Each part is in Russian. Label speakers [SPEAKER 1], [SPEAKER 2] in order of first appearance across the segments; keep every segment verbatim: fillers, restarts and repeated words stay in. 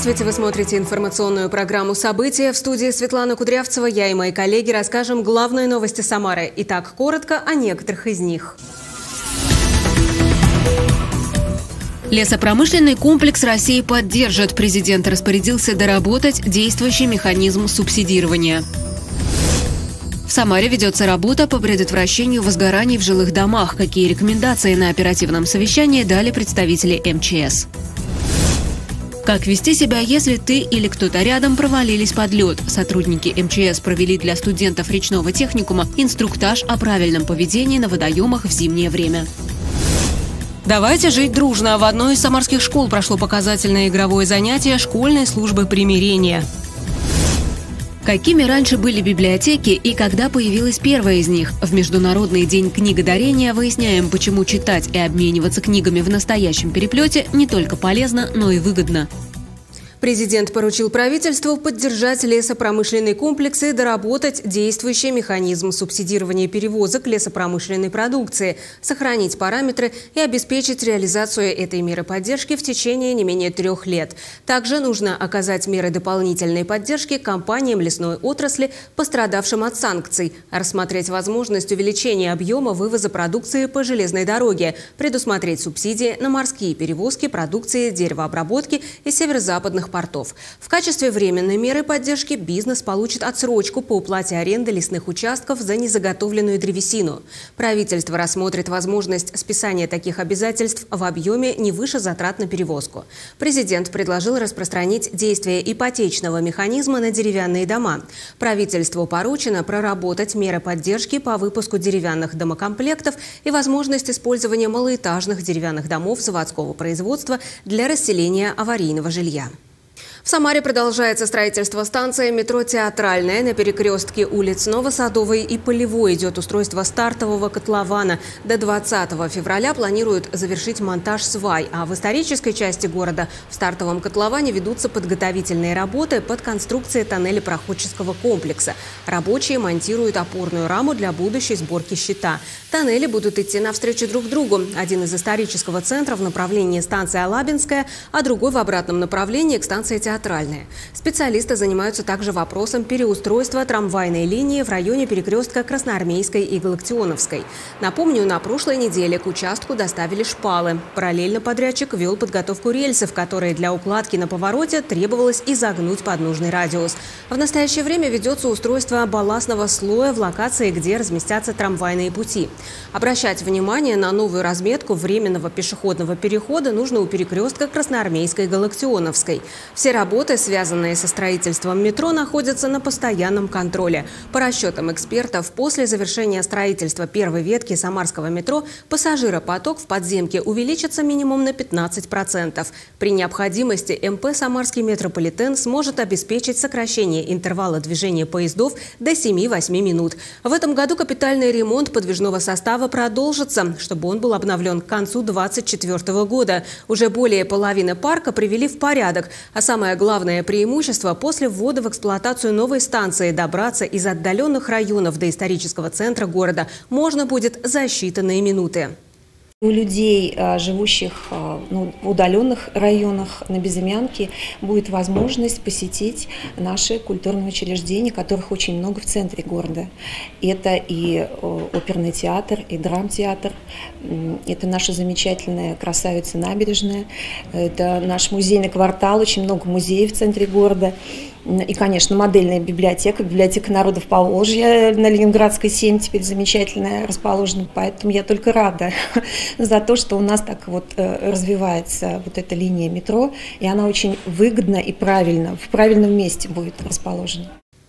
[SPEAKER 1] Здравствуйте, вы смотрите информационную программу «События». В студии Светлана Кудрявцева. Я и мои коллеги расскажем главные новости Самары. Итак, коротко о некоторых из них.
[SPEAKER 2] Лесопромышленный комплекс России поддержит. Президент распорядился доработать действующий механизм субсидирования. В Самаре ведется работа по предотвращению возгораний в жилых домах. Какие рекомендации на оперативном совещании дали представители эм че эс? Как вести себя, если ты или кто-то рядом провалились под лед? Сотрудники эм че эс провели для студентов речного техникума инструктаж о правильном поведении на водоемах в зимнее время. Давайте жить дружно. В одной из самарских школ прошло показательное игровое занятие школьной службы примирения. Какими раньше были библиотеки и когда появилась первая из них? В Международный день книгодарения выясняем, почему читать и обмениваться книгами в настоящем переплете не только полезно, но и выгодно.
[SPEAKER 1] Президент поручил правительству поддержать лесопромышленный комплекс и доработать действующий механизм субсидирования перевозок лесопромышленной продукции, сохранить параметры и обеспечить реализацию этой меры поддержки в течение не менее трех лет. Также нужно оказать меры дополнительной поддержки компаниям лесной отрасли, пострадавшим от санкций, рассмотреть возможность увеличения объема вывоза продукции по железной дороге, предусмотреть субсидии на морские перевозки продукции деревообработки из северо-западных портов. В качестве временной меры поддержки бизнес получит отсрочку по уплате аренды лесных участков за незаготовленную древесину. Правительство рассмотрит возможность списания таких обязательств в объеме не выше затрат на перевозку. Президент предложил распространить действие ипотечного механизма на деревянные дома. Правительству поручено проработать меры поддержки по выпуску деревянных домокомплектов и возможность использования малоэтажных деревянных домов заводского производства для расселения аварийного жилья. В Самаре продолжается строительство станции метро «Театральная». На перекрестке улиц Новосадовой и Полевой идет устройство стартового котлована. До двадцатого февраля планируют завершить монтаж свай, а в исторической части города в стартовом котловане ведутся подготовительные работы под конструкцией тоннеля проходческого комплекса. Рабочие монтируют опорную раму для будущей сборки щита. Тоннели будут идти навстречу друг другу. Один из исторического центра в направлении станции Алабинская, а другой в обратном направлении к станции «Театральная». Специалисты занимаются также вопросом переустройства трамвайной линии в районе перекрестка Красноармейской и Галактионовской. Напомню, на прошлой неделе к участку доставили шпалы. Параллельно подрядчик вел подготовку рельсов, которые для укладки на повороте требовалось изогнуть под нужный радиус. В настоящее время ведется устройство балластного слоя в локации, где разместятся трамвайные пути. Обращать внимание на новую разметку временного пешеходного перехода нужно у перекрестка Красноармейской и Галактионовской. Все работы, связанные со строительством метро, находятся на постоянном контроле. По расчетам экспертов, после завершения строительства первой ветки самарского метро пассажиропоток в подземке увеличится минимум на пятнадцать процентов. При необходимости эм пэ «Самарский метрополитен» сможет обеспечить сокращение интервала движения поездов до семи-восьми минут. В этом году капитальный ремонт подвижного состава продолжится, чтобы он был обновлен к концу две тысячи двадцать четвёртого года. Уже более половины парка привели в порядок, а самое главное преимущество – после ввода в эксплуатацию новой станции добраться из отдаленных районов до исторического центра города можно будет за считанные минуты.
[SPEAKER 3] У людей, живущих ну, в удаленных районах на Безымянке, будет возможность посетить наши культурные учреждения, которых очень много в центре города. Это и оперный театр, и драмтеатр, это наша замечательная красавица набережная, это наш музейный квартал, очень много музеев в центре города. И, конечно, модельная библиотека, библиотека народов Поволжья на Ленинградской семь теперь замечательная расположена. Поэтому я только рада за то, что у нас так вот развивается вот эта линия метро, и она очень выгодно и правильно, в правильном месте будет расположена.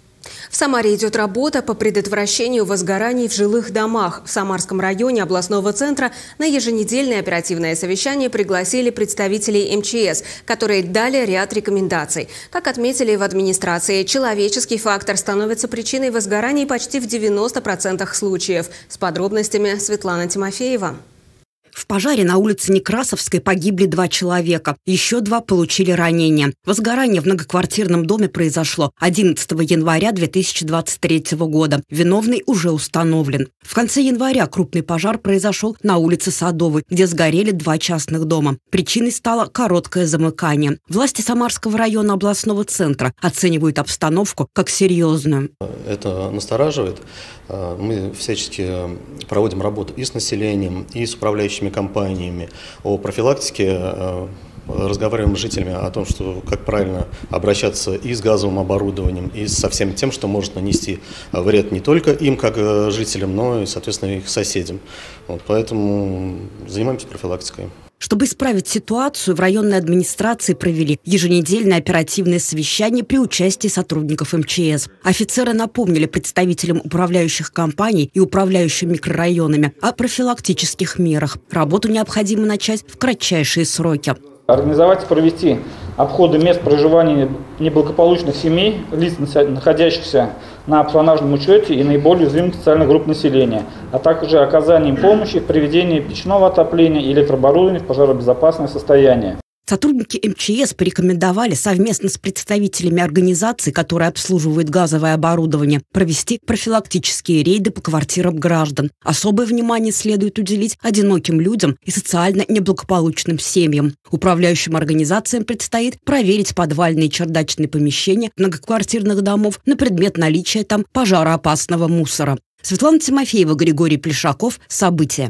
[SPEAKER 1] В Самаре идет работа по предотвращению возгораний в жилых домах. В Самарском районе областного центра на еженедельное оперативное совещание пригласили представителей эм че эс, которые дали ряд рекомендаций. Как отметили в администрации, человеческий фактор становится причиной возгораний почти в девяноста процентах случаев. С подробностями Светлана Тимофеева.
[SPEAKER 4] В пожаре на улице Некрасовской погибли два человека. Еще два получили ранения. Возгорание в многоквартирном доме произошло одиннадцатого января две тысячи двадцать третьего года. Виновный уже установлен. В конце января крупный пожар произошел на улице Садовой, где сгорели два частных дома. Причиной стало короткое замыкание. Власти Самарского района областного центра оценивают обстановку как серьезную.
[SPEAKER 5] Это настораживает. Мы всячески проводим работу и с населением, и с управляющими компаниями о профилактике. Разговариваем с жителями о том, что как правильно обращаться и с газовым оборудованием, и со всем тем, что может нанести вред не только им, как жителям, но и, соответственно, их соседям. Вот, поэтому занимаемся профилактикой.
[SPEAKER 4] Чтобы исправить ситуацию, в районной администрации провели еженедельное оперативное совещание при участии сотрудников эм че эс. Офицеры напомнили представителям управляющих компаний и управляющим микрорайонами о профилактических мерах. Работу необходимо начать в кратчайшие сроки.
[SPEAKER 6] Организовать и провести обходы мест проживания неблагополучных семей, лиц, находящихся на планажном учете и наиболее уязвимых социальных групп населения, а также оказание им помощи в приведении печного отопления и электрооборудования в пожаробезопасное состояние.
[SPEAKER 4] Сотрудники эм че эс порекомендовали совместно с представителями организаций, которые обслуживают газовое оборудование, провести профилактические рейды по квартирам граждан. Особое внимание следует уделить одиноким людям и социально неблагополучным семьям. Управляющим организациям предстоит проверить подвальные и чердачные помещения многоквартирных домов на предмет наличия там пожароопасного мусора. Светлана Тимофеева, Григорий Плешаков. События.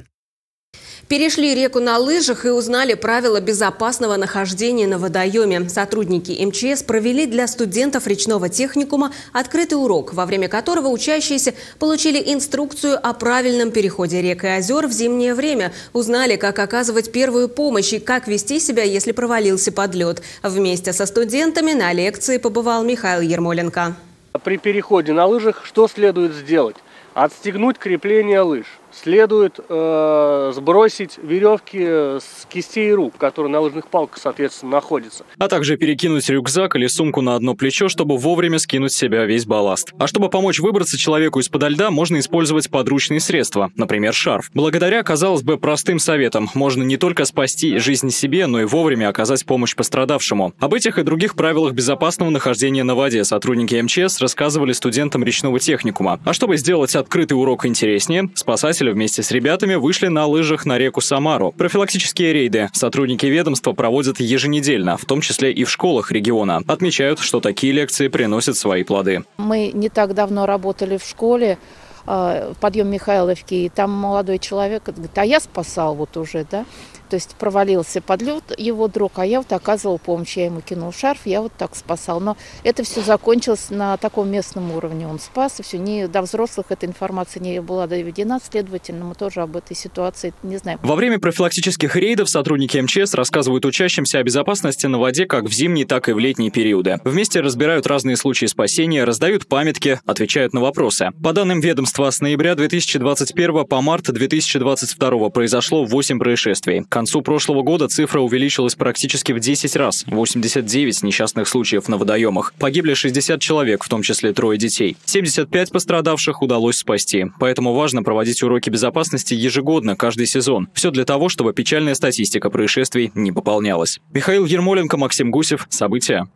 [SPEAKER 1] Перешли реку на лыжах и узнали правила безопасного нахождения на водоеме. Сотрудники эм че эс провели для студентов речного техникума открытый урок, во время которого учащиеся получили инструкцию о правильном переходе рек и озер в зимнее время. Узнали, как оказывать первую помощь и как вести себя, если провалился под лед. Вместе со студентами на лекции побывал Михаил Ермоленко.
[SPEAKER 7] При переходе на лыжах что следует сделать? Отстегнуть крепление лыж. Следует э, сбросить веревки с кистей рук, которые на лыжных палках, соответственно, находятся.
[SPEAKER 8] А также перекинуть рюкзак или сумку на одно плечо, чтобы вовремя скинуть с себя весь балласт. А чтобы помочь выбраться человеку из-под льда, можно использовать подручные средства, например, шарф. Благодаря, казалось бы, простым советам можно не только спасти жизнь себе, но и вовремя оказать помощь пострадавшему. Об этих и других правилах безопасного нахождения на воде сотрудники эм че эс рассказывали студентам речного техникума. А чтобы сделать открытый урок интереснее, спасатели вместе с ребятами вышли на лыжах на реку Самару. Профилактические рейды сотрудники ведомства проводят еженедельно, в том числе и в школах региона. Отмечают, что такие лекции приносят свои плоды.
[SPEAKER 9] Мы не так давно работали в школе, подъем Михайловки, и там молодой человек говорит: а я спасал вот уже, да. То есть провалился под лед его друг, а я вот оказывал помощь. Я ему кинул шарф, я вот так спасал. Но это все закончилось на таком местном уровне. Он спас, и все. Не до взрослых эта информация не была доведена, следовательно, мы тоже об этой ситуации не знаем.
[SPEAKER 8] Во время профилактических рейдов сотрудники эм че эс рассказывают учащимся о безопасности на воде как в зимние, так и в летние периоды. Вместе разбирают разные случаи спасения, раздают памятки, отвечают на вопросы. По данным ведомства, с ноября две тысячи двадцать первого по март две тысячи двадцать второго произошло восемь происшествий. К концу прошлого года цифра увеличилась практически в десять раз – восемьдесят девять несчастных случаев на водоемах. Погибли шестьдесят человек, в том числе трое детей. семьдесят пять пострадавших удалось спасти. Поэтому важно проводить уроки безопасности ежегодно, каждый сезон. Все для того, чтобы печальная статистика происшествий не пополнялась. Михаил Ермоленко, Максим Гусев. События.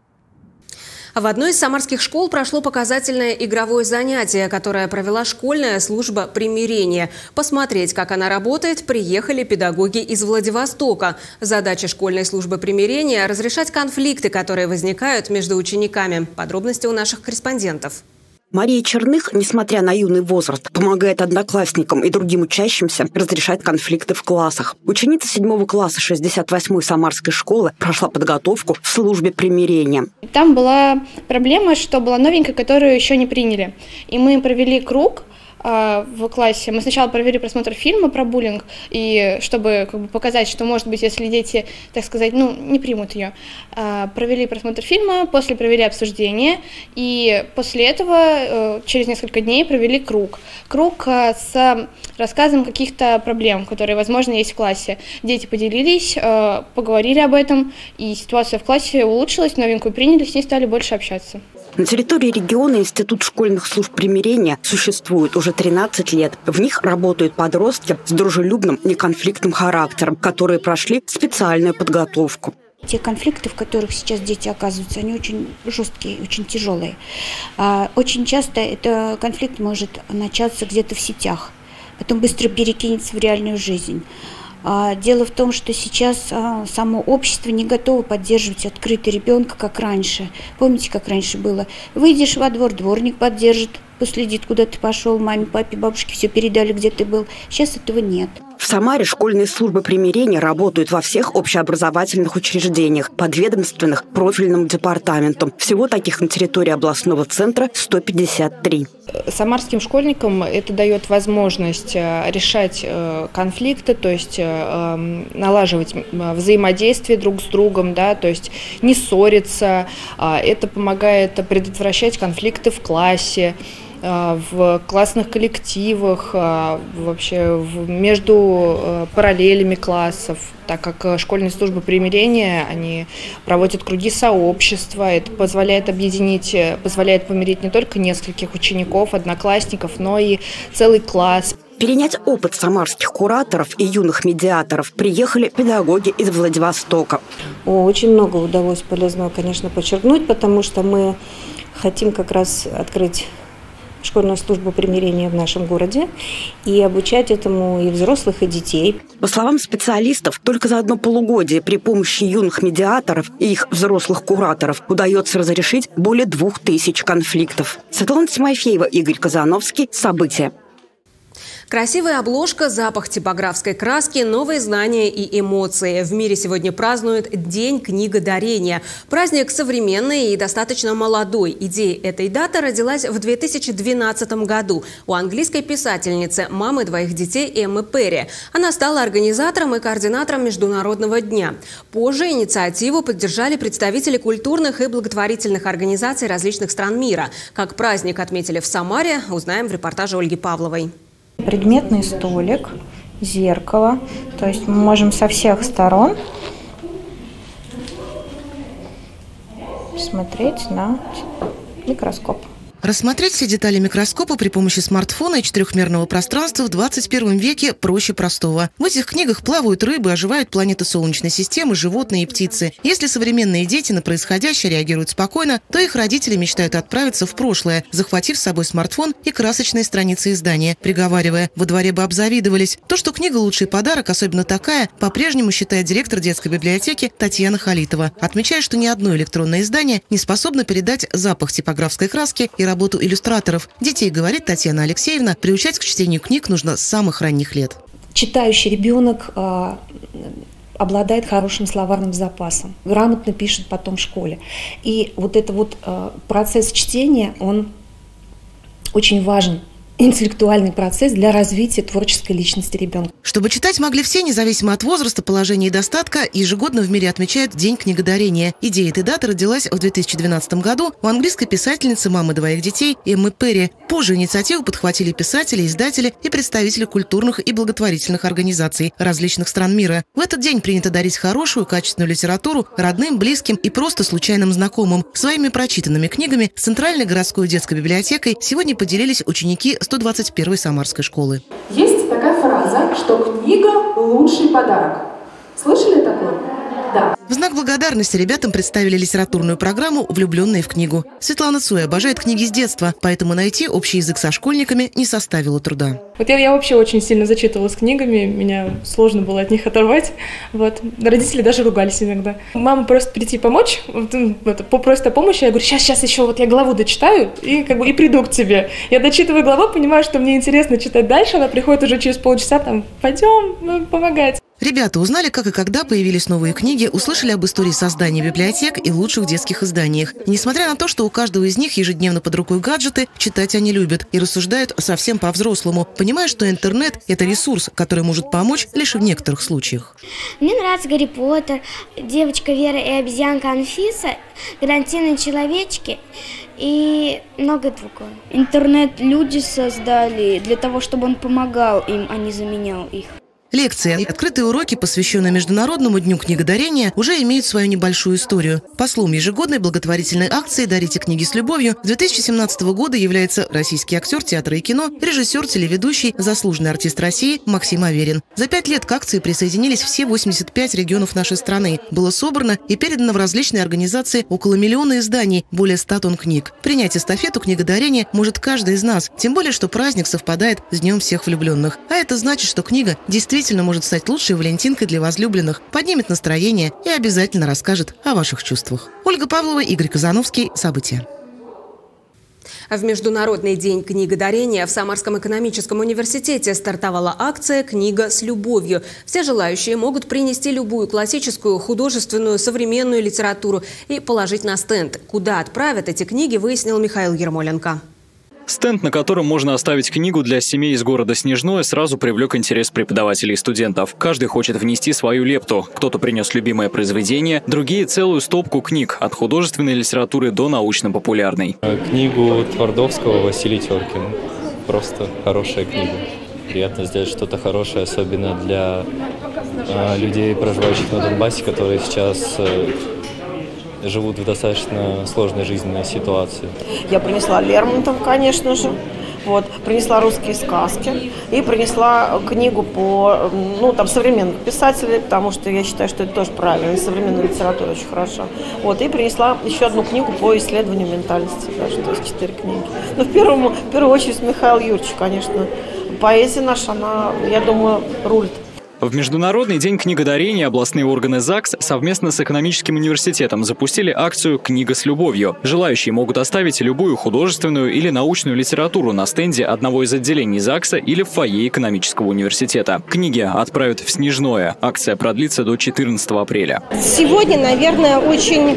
[SPEAKER 1] В одной из самарских школ прошло показательное игровое занятие, которое провела школьная служба примирения. Посмотреть, как она работает, приехали педагоги из Владивостока. Задача школьной службы примирения – разрешать конфликты, которые возникают между учениками. Подробности у наших корреспондентов.
[SPEAKER 4] Мария Черных, несмотря на юный возраст, помогает одноклассникам и другим учащимся разрешать конфликты в классах. Ученица седьмого класса шестьдесят восьмой Самарской школы прошла подготовку в службе примирения.
[SPEAKER 10] Там была проблема, что была новенькая, которую еще не приняли. И мы провели круг в классе. Мы сначала провели просмотр фильма про буллинг, и чтобы как бы показать, что, может быть, если дети, так сказать, ну, не примут ее, провели просмотр фильма, после провели обсуждение, и после этого через несколько дней провели круг. Круг с рассказом каких-то проблем, которые, возможно, есть в классе. Дети поделились, поговорили об этом, и ситуация в классе улучшилась, новенькую приняли, с ней стали больше общаться.
[SPEAKER 4] На территории региона Институт школьных служб примирения существует уже тринадцать лет. В них работают подростки с дружелюбным, неконфликтным характером, которые прошли специальную подготовку.
[SPEAKER 11] Те конфликты, в которых сейчас дети оказываются, они очень жесткие, очень тяжелые. Очень часто этот конфликт может начаться где-то в сетях, потом быстро перекинется в реальную жизнь. Дело в том, что сейчас само общество не готово поддерживать открытый ребенка, как раньше. Помните, как раньше было? Выйдешь во двор, дворник поддержит, последит, куда ты пошел, маме, папе, бабушке все передали, где ты был. Сейчас этого нет.
[SPEAKER 4] В Самаре школьные службы примирения работают во всех общеобразовательных учреждениях, подведомственных профильному департаменту. Всего таких на территории областного центра сто пятьдесят три.
[SPEAKER 12] Самарским школьникам это дает возможность решать конфликты, то есть налаживать взаимодействие друг с другом, да, то есть не ссориться. Это помогает предотвращать конфликты в классе, в классных коллективах, вообще между параллелями классов, так как школьные службы примирения, они проводят круги сообщества, это позволяет объединить, позволяет помирить не только нескольких учеников, одноклассников, но и целый класс.
[SPEAKER 4] Перенять опыт самарских кураторов и юных медиаторов приехали педагоги из Владивостока.
[SPEAKER 13] Очень много удалось полезного, конечно, подчеркнуть, потому что мы хотим как раз открыть школьную службу примирения в нашем городе и обучать этому и взрослых, и детей.
[SPEAKER 4] По словам специалистов, только за одно полугодие при помощи юных медиаторов и их взрослых кураторов удается разрешить более двух тысяч конфликтов. Светлана Тимофеева, Игорь Казановский. События.
[SPEAKER 1] Красивая обложка, запах типографской краски, новые знания и эмоции. В мире сегодня празднуют День книгодарения. Праздник современный и достаточно молодой. Идея этой даты родилась в две тысячи двенадцатом году у английской писательницы, мамы двоих детей Эммы Перри. Она стала организатором и координатором Международного дня. Позже инициативу поддержали представители культурных и благотворительных организаций различных стран мира. Как праздник отметили в Самаре, узнаем в репортаже Ольги Павловой.
[SPEAKER 14] Предметный столик, зеркало, то есть мы можем со всех сторон смотреть на микроскоп.
[SPEAKER 15] Рассмотреть все детали микроскопа при помощи смартфона и четырехмерного пространства в двадцать первом веке проще простого. В этих книгах плавают рыбы, оживают планеты Солнечной системы, животные и птицы. Если современные дети на происходящее реагируют спокойно, то их родители мечтают отправиться в прошлое, захватив с собой смартфон и красочные страницы издания, приговаривая: во дворе бы обзавидовались. То, что книга – лучший подарок, особенно такая, по-прежнему считает директор детской библиотеки Татьяна Халитова. Отмечая, что ни одно электронное издание не способно передать запах типографской краски и работу иллюстраторов. Детей, говорит Татьяна Алексеевна, приучать к чтению книг нужно с самых ранних лет.
[SPEAKER 3] Читающий ребенок э, обладает хорошим словарным запасом, грамотно пишет потом в школе. И вот этот вот э, процесс чтения, он очень важен. Интеллектуальный процесс для развития творческой личности ребенка.
[SPEAKER 15] Чтобы читать могли все, независимо от возраста, положения и достатка, ежегодно в мире отмечают День книгодарения. Идея этой даты родилась в две тысячи двенадцатом году у английской писательницы, мамы двоих детей Эммы Перри. Позже инициативу подхватили писатели, издатели и представители культурных и благотворительных организаций различных стран мира. В этот день принято дарить хорошую, качественную литературу родным, близким и просто случайным знакомым. Своими прочитанными книгами с Центральной городской детской библиотекой сегодня поделились ученики сто двадцать первой Самарской школы.
[SPEAKER 16] Есть такая фраза, что книга – лучший подарок. Слышали такое? Да.
[SPEAKER 15] В знак благодарности ребятам представили литературную программу «Влюбленные в книгу». Светлана Цой обожает книги с детства, поэтому найти общий язык со школьниками не составило труда.
[SPEAKER 17] Вот я, я вообще очень сильно зачитывалась книгами, меня сложно было от них оторвать. Вот. Родители даже ругались иногда. Мама просит прийти помочь, вот, вот, попросит о помощи, я говорю: сейчас, сейчас еще вот я главу дочитаю и, как бы, и приду к тебе. Я дочитываю главу, понимаю, что мне интересно читать дальше, она приходит уже через полчаса, там, пойдем, ну, помогать.
[SPEAKER 15] Ребята узнали, как и когда появились новые книги, услышали об истории создания библиотек и лучших детских изданиях. И несмотря на то, что у каждого из них ежедневно под рукой гаджеты, читать они любят и рассуждают совсем по-взрослому, понимая, что интернет – это ресурс, который может помочь лишь в некоторых случаях.
[SPEAKER 18] Мне нравится Гарри Поттер, Девочка Вера и обезьянка Анфиса, Гарантийные человечки и многое другое.
[SPEAKER 19] Интернет люди создали для того, чтобы он помогал им, а не заменял их.
[SPEAKER 15] Лекции и открытые уроки, посвященные Международному дню книгодарения, уже имеют свою небольшую историю. Послом ежегодной благотворительной акции «Дарите книги с любовью» с две тысячи семнадцатого года является российский актер театра и кино, режиссер, телеведущий, заслуженный артист России Максим Аверин. За пять лет к акции присоединились все восемьдесят пять регионов нашей страны. Было собрано и передано в различные организации около миллиона изданий, более ста тонн книг. Принять эстафету книгодарения может каждый из нас, тем более, что праздник совпадает с Днем всех влюбленных. А это значит, что книга действительно может стать лучшей валентинкой для возлюбленных, поднимет настроение и обязательно расскажет о ваших чувствах. Ольга Павлова, Игорь Казановский. События.
[SPEAKER 1] В Международный день книгодарения в Самарском экономическом университете стартовала акция «Книга с любовью». Все желающие могут принести любую классическую, художественную, современную литературу и положить на стенд. Куда отправят эти книги, выяснил Михаил Ермоленко.
[SPEAKER 8] Стенд, на котором можно оставить книгу для семей из города Снежное, сразу привлек интерес преподавателей и студентов. Каждый хочет внести свою лепту. Кто-то принес любимое произведение, другие – целую стопку книг, от художественной литературы до научно-популярной.
[SPEAKER 19] Книгу Твардовского Василий Теркин. Просто хорошая книга. Приятно сделать что-то хорошее, особенно для э, людей, проживающих на Донбассе, которые сейчас... Э, живут в достаточно сложной жизненной ситуации.
[SPEAKER 20] Я принесла Лермонтов, конечно же, вот, принесла русские сказки и принесла книгу по, ну, там, современных писателей, потому что я считаю, что это тоже правильно, и современная литература очень хорошо. Вот, и принесла еще одну книгу по исследованию ментальности, даже, то есть четыре книги. Но в, первому, в первую очередь Михаил Юрьевич, конечно, поэзия наша, она, я думаю, рулит.
[SPEAKER 8] В Международный день книгодарения областные органы ЗАГС совместно с экономическим университетом запустили акцию «Книга с любовью». Желающие могут оставить любую художественную или научную литературу на стенде одного из отделений ЗАГСа или в фойе экономического университета. Книги отправят в Снежное. Акция продлится до четырнадцатого апреля.
[SPEAKER 21] Сегодня, наверное, очень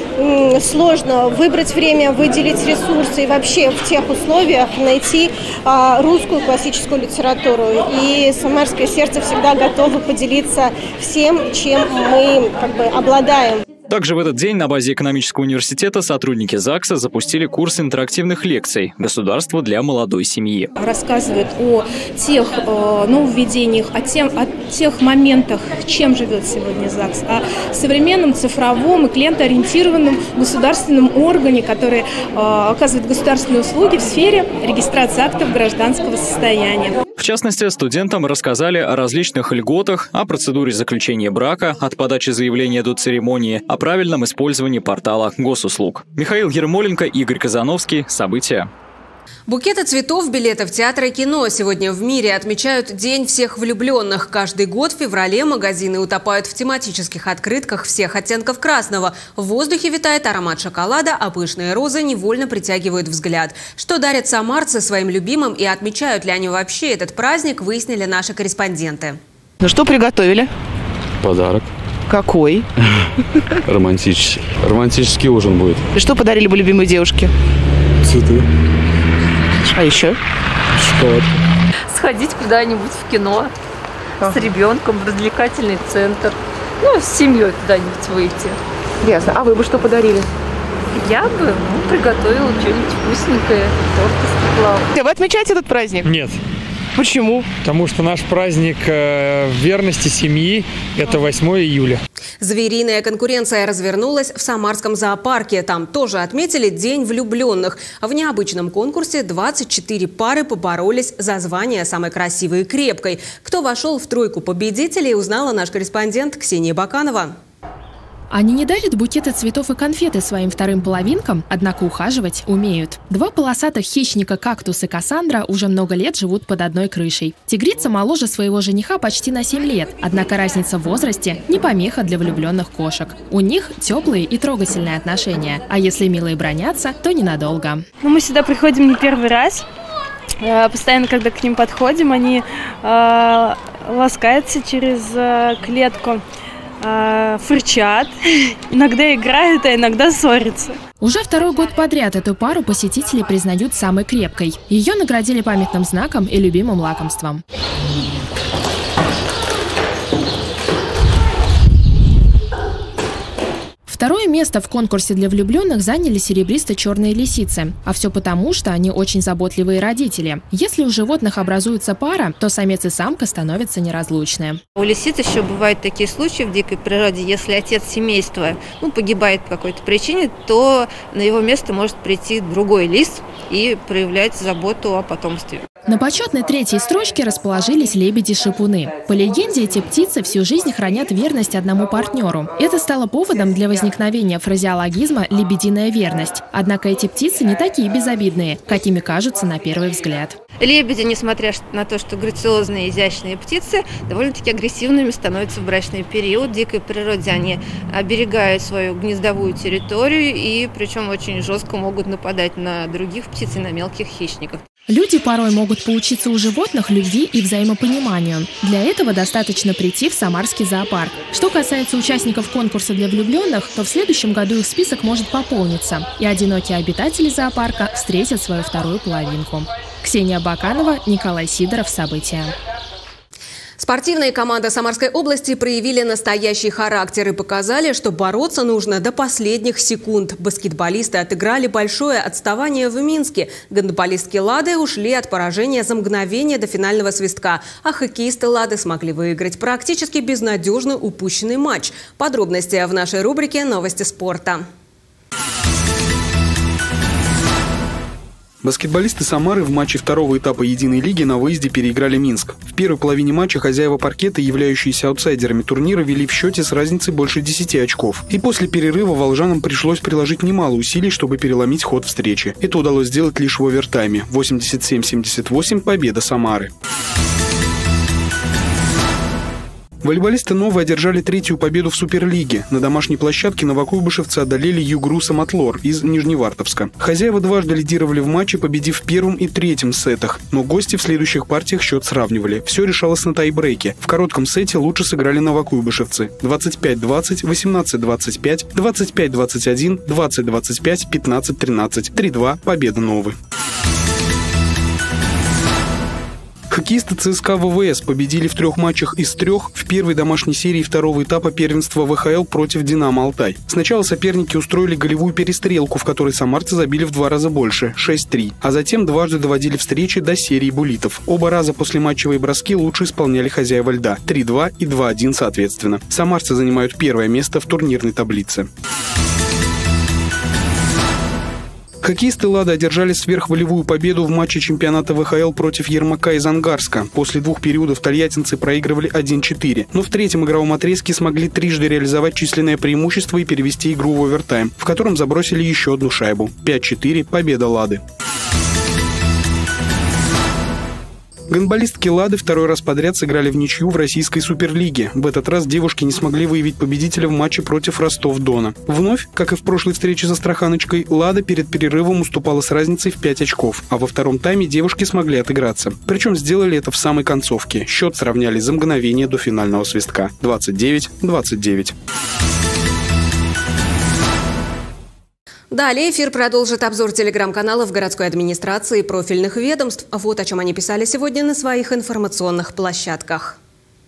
[SPEAKER 21] сложно выбрать время, выделить ресурсы и вообще в тех условиях найти а, русскую классическую литературу. И «Самарское сердце» всегда готово поделиться всем, чем мы как бы обладаем.
[SPEAKER 8] Также в этот день на базе экономического университета сотрудники ЗАГСа запустили курс интерактивных лекций «Государство для молодой семьи».
[SPEAKER 22] Рассказывает о тех э, нововведениях, о, тем, о тех моментах, чем живет сегодня ЗАГС, о современном цифровом и клиентоориентированном государственном органе, который э, оказывает государственные услуги в сфере регистрации актов гражданского состояния.
[SPEAKER 8] В частности, студентам рассказали о различных льготах, о процедуре заключения брака, от подачи заявления до церемонии, о правильном использовании портала госуслуг. Михаил Ермоленко, Игорь Казановский. События.
[SPEAKER 1] Букеты цветов, билеты в театр и кино. Сегодня в мире отмечают День всех влюбленных. Каждый год в феврале магазины утопают в тематических открытках всех оттенков красного. В воздухе витает аромат шоколада, а пышные розы невольно притягивают взгляд. Что дарят самарцы своим любимым и отмечают ли они вообще этот праздник, выяснили наши корреспонденты.
[SPEAKER 23] Ну что приготовили?
[SPEAKER 24] Подарок.
[SPEAKER 23] Какой?
[SPEAKER 24] Романтический. Романтический ужин будет.
[SPEAKER 23] И что подарили бы любимой девушке?
[SPEAKER 24] Цветы.
[SPEAKER 23] А еще?
[SPEAKER 24] Шоколад.
[SPEAKER 25] Сходить куда-нибудь в кино а. с ребенком, в развлекательный центр. Ну, с семьей куда-нибудь выйти.
[SPEAKER 23] Ясно. А вы бы что подарили?
[SPEAKER 25] Я бы ну, приготовила что-нибудь вкусненькое, торт испекла.
[SPEAKER 23] Вы отмечаете этот праздник?
[SPEAKER 26] Нет.
[SPEAKER 23] Почему?
[SPEAKER 26] Потому что наш праздник э, верности семьи – это восьмое июля.
[SPEAKER 1] Звериная конкуренция развернулась в Самарском зоопарке. Там тоже отметили День влюбленных. В необычном конкурсе двадцать четыре пары поборолись за звание самой красивой и крепкой. Кто вошел в тройку победителей, узнала наш корреспондент Ксения Баканова.
[SPEAKER 27] Они не дарят букеты цветов и конфеты своим вторым половинкам, однако ухаживать умеют. Два полосатых хищника Кактус и Кассандра уже много лет живут под одной крышей. Тигрица моложе своего жениха почти на семь лет, однако разница в возрасте не помеха для влюбленных кошек. У них теплые и трогательные отношения, а если милые бранятся, то ненадолго.
[SPEAKER 10] Ну, мы сюда приходим не первый раз. Постоянно, когда к ним подходим, они э, ласкаются через э, клетку. Фырчат, иногда играют, а иногда ссорятся.
[SPEAKER 27] Уже второй год подряд эту пару посетители признают самой крепкой. Ее наградили памятным знаком и любимым лакомством.
[SPEAKER 23] В
[SPEAKER 27] Второе место в конкурсе для влюбленных заняли серебристо-черные лисицы. А все потому, что они очень заботливые родители. Если у животных образуется пара, то самец и самка становятся неразлучны.
[SPEAKER 2] У лисиц еще бывают такие случаи в дикой природе, если отец семейства ну, погибает по какой-то причине, то на его место может прийти другой лис и проявлять заботу о потомстве.
[SPEAKER 27] На почетной третьей строчке расположились лебеди-шипуны. По легенде, эти птицы всю жизнь хранят верность одному партнеру. Это стало поводом для возникновения фразеологизма «лебединая верность». Однако эти птицы не такие безобидные, какими кажутся на первый взгляд.
[SPEAKER 2] Лебеди, несмотря на то, что грациозные, изящные птицы, довольно-таки агрессивными становятся в брачный период. В дикой природе они оберегают свою гнездовую территорию и причем очень жестко могут нападать на других птиц и на мелких хищников.
[SPEAKER 27] Люди порой могут поучиться у животных любви и взаимопониманию. Для этого достаточно прийти в Самарский зоопарк. Что касается участников конкурса для влюбленных, то в следующем году их список может пополниться, и одинокие обитатели зоопарка встретят свою вторую половинку. Ксения Баканова, Николай Сидоров. События.
[SPEAKER 1] Спортивные команды Самарской области проявили настоящий характер и показали, что бороться нужно до последних секунд. Баскетболисты отыграли большое отставание в Минске. Гандболистки «Лады» ушли от поражения за мгновение до финального свистка, а хоккеисты «Лады» смогли выиграть практически безнадежно упущенный матч. Подробности в нашей рубрике «Новости спорта».
[SPEAKER 5] Баскетболисты Самары в матче второго этапа единой лиги на выезде переиграли Минск. В первой половине матча хозяева паркета, являющиеся аутсайдерами турнира, вели в счете с разницей больше десяти очков. И после перерыва волжанам пришлось приложить немало усилий, чтобы переломить ход встречи. Это удалось сделать лишь в овертайме. восемьдесят семь семьдесят восемь – победа Самары. Волейболисты «Новые» одержали третью победу в Суперлиге. На домашней площадке новокуйбышевцы одолели Югру Самотлор из Нижневартовска. Хозяева дважды лидировали в матче, победив в первом и третьем сетах. Но гости в следующих партиях счет сравнивали. Все решалось на тайбрейке. В коротком сете лучше сыграли новокуйбышевцы. двадцать пять двадцать, восемнадцать двадцать пять, двадцать пять двадцать один, двадцать двадцать пять, пятнадцать тринадцать. три-два. Победа «Новой». Хоккеисты ЦСКА ВВС победили в трех матчах из трех в первой домашней серии второго этапа первенства ВХЛ против «Динамо Алтай». Сначала соперники устроили голевую перестрелку, в которой самарцы забили в два раза больше – шесть три. А затем дважды доводили встречи до серии буллитов. Оба раза после матчевые броски лучше исполняли хозяева льда – три-два и два-один соответственно. Самарцы занимают первое место в турнирной таблице. Хоккеисты «Лады» одержали сверхволевую победу в матче чемпионата ВХЛ против Ермака из Ангарска. После двух периодов тольяттинцы проигрывали один-четыре. Но в третьем игровом отрезке смогли трижды реализовать численное преимущество и перевести игру в овертайм, в котором забросили еще одну шайбу. пять-четыре. Победа «Лады». Гандболистки «Лады» второй раз подряд сыграли в ничью в российской суперлиге. В этот раз девушки не смогли выявить победителя в матче против Ростов-Дона. Вновь, как и в прошлой встрече с Астраханочкой, «Лада» перед перерывом уступала с разницей в пять очков, а во втором тайме девушки смогли отыграться. Причем сделали это в самой концовке. Счет сравняли за мгновение до финального свистка. двадцать девять двадцать девять.
[SPEAKER 1] Далее эфир продолжит обзор телеграм-каналов городской администрации и профильных ведомств. Вот о чем они писали сегодня на своих информационных площадках.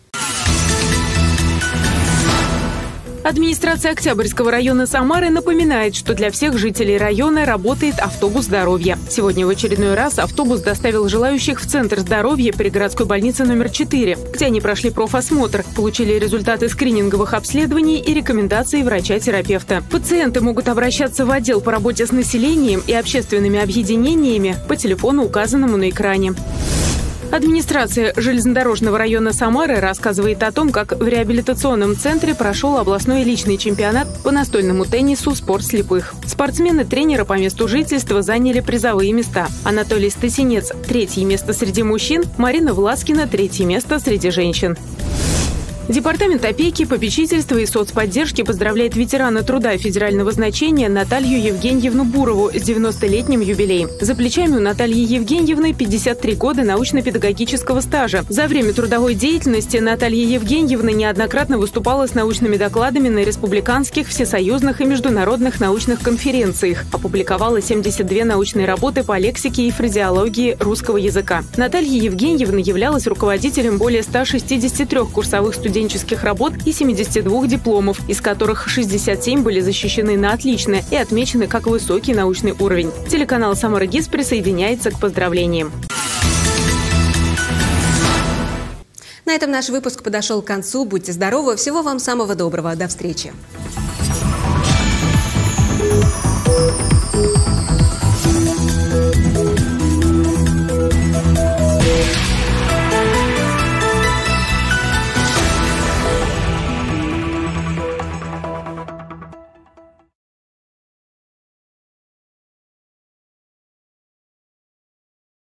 [SPEAKER 6] Администрация Октябрьского района Самары напоминает, что для всех жителей района работает автобус здоровья. Сегодня в очередной раз автобус доставил желающих в Центр здоровья при городской больнице номер четыре, где они прошли профосмотр, получили результаты скрининговых обследований и рекомендации врача-терапевта. Пациенты могут обращаться в отдел по работе с населением и общественными объединениями по телефону, указанному на экране. Администрация железнодорожного района Самары рассказывает о том, как в реабилитационном центре прошел областной личный чемпионат по настольному теннису «Спорт слепых». Спортсмены-тренеры по месту жительства заняли призовые места. Анатолий Стасинец – третье место среди мужчин, Марина Власкина – третье место среди женщин. Департамент опеки, попечительства и соцподдержки поздравляет ветерана труда федерального значения Наталью Евгеньевну Бурову с девяностолетним юбилеем. За плечами у Натальи Евгеньевны пятьдесят три года научно-педагогического стажа. За время трудовой деятельности Наталья Евгеньевна неоднократно выступала с научными докладами на республиканских, всесоюзных и международных научных конференциях. Опубликовала семьдесят две научные работы по лексике и фразеологии русского языка. Наталья Евгеньевна являлась руководителем более ста шестидесяти трёх курсовых студентов научно-студенческих работ и семидесяти двух дипломов, из которых шестьдесят семь были защищены на отлично и отмечены как высокий научный уровень. Телеканал «Самара ГИС» присоединяется к поздравлениям.
[SPEAKER 1] На этом наш выпуск подошел к концу. Будьте здоровы. Всего вам самого доброго. До встречи.